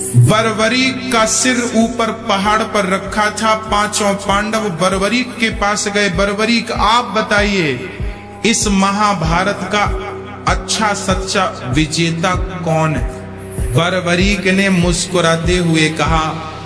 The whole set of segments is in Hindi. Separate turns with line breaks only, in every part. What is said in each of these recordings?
बर्बरीक का सिर ऊपर पहाड़ पर रखा था। पांचों पांडव बर्बरीक के पास गए। बर्बरीक, आप बताइए इस महाभारत का अच्छा सच्चा विजेता कौन है? बर्बरीक ने मुस्कुराते हुए कहा,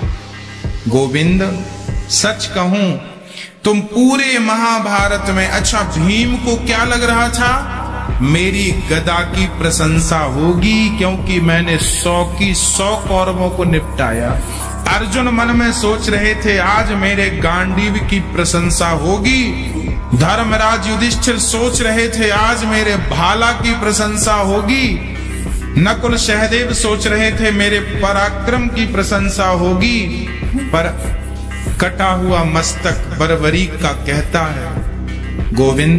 गोविंद सच कहूं तुम पूरे महाभारत में, अच्छा भीम को क्या लग रहा था? मेरी गदा की प्रशंसा होगी क्योंकि मैंने 100 की 100 कौरवों को निपटाया। अर्जुन मन में सोच रहे थे आज मेरे गांडीव की प्रशंसा होगी। धर्मराज युधिष्ठिर सोच रहे थे आज मेरे भाला की प्रशंसा होगी। नकुल सहदेव सोच रहे थे मेरे पराक्रम की प्रशंसा होगी। पर कटा हुआ मस्तक बर्बरीक का कहता है, गोविंद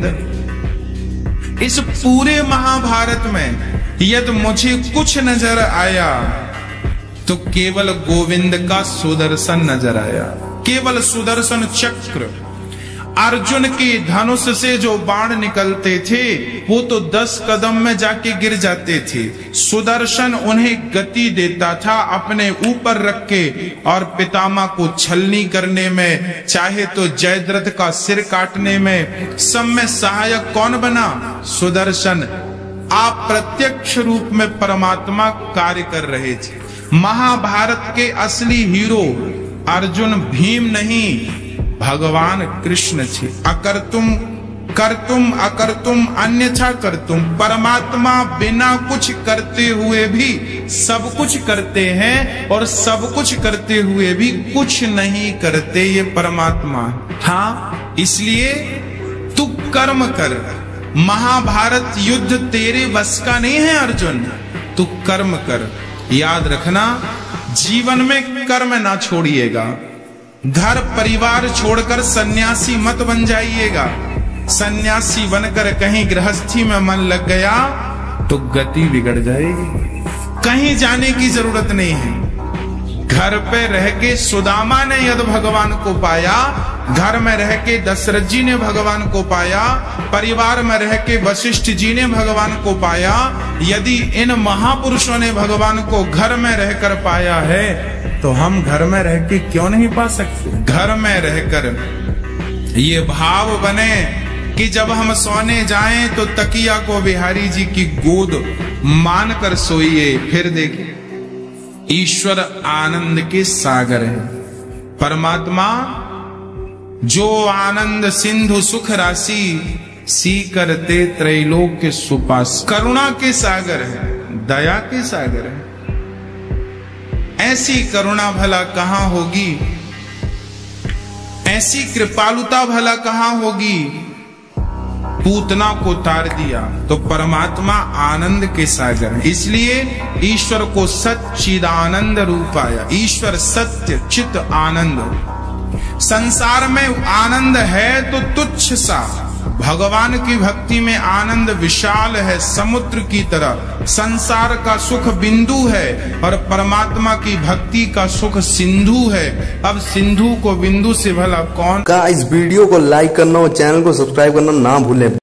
इस पूरे महाभारत में यदि मुझे कुछ नजर आया तो केवल गोविंद का सुदर्शन नजर आया। केवल सुदर्शन चक्र। अर्जुन के धनुष से जो बाण निकलते थे वो तो 10 कदम में जाके गिर जाते थे। सुदर्शन उन्हें गति देता था अपने ऊपर रख के, और पितामह को छलनी करने में, चाहे तो जयद्रथ का सिर काटने में, सब में सहायक कौन बना? सुदर्शन। आप प्रत्यक्ष रूप में परमात्मा कार्य कर रहे थे। महाभारत के असली हीरो अर्जुन भीम नहीं, भगवान कृष्ण थे। अकर्तुम कर्तुम अकर्तुम अन्यथा कर्तुम। परमात्मा बिना कुछ करते हुए भी सब कुछ करते हैं और सब कुछ करते हुए भी कुछ नहीं करते। ये परमात्मा। हाँ, इसलिए तू कर्म कर। महाभारत युद्ध तेरे बस का नहीं है अर्जुन, तू कर्म कर। याद रखना, जीवन में कर्म ना छोड़िएगा। घर परिवार छोड़कर सन्यासी मत बन जाइएगा। सन्यासी बनकर कहीं गृहस्थी में मन लग गया तो गति बिगड़ जाएगी। कहीं जाने की जरूरत नहीं है। घर पे रह के सुदामा ने यदि भगवान को पाया, घर में रह के दशरथ जी ने भगवान को पाया, परिवार में रह के वशिष्ठ जी ने भगवान को पाया। यदि इन महापुरुषों ने भगवान को घर में रहकर पाया है तो हम घर में रह के क्यों नहीं पा सकते? घर में रहकर ये भाव बने कि जब हम सोने जाएं तो तकिया को बिहारी जी की गोद मानकर सोइए। फिर देखिए, ईश्वर आनंद के सागर है। परमात्मा जो आनंद सिंधु सुख राशि, सी करते त्रैलोक्य सुपास। करुणा के सागर है, दया के सागर है। ऐसी करुणा भला कहां होगी? ऐसी कृपालुता भला कहां होगी? पूतना को तार दिया तो परमात्मा आनंद के सागर है। इसलिए ईश्वर को सच्चिदानंद रूप आया। ईश्वर सत्य चित आनंद। संसार में आनंद है तो तुच्छ सा, भगवान की भक्ति में आनंद विशाल है, समुद्र की तरह। संसार का सुख बिंदु है और परमात्मा की भक्ति का सुख सिंधु है। अब सिंधु को बिंदु से भला कौन?
इस वीडियो को लाइक करना और चैनल को सब्सक्राइब करना ना भूलें।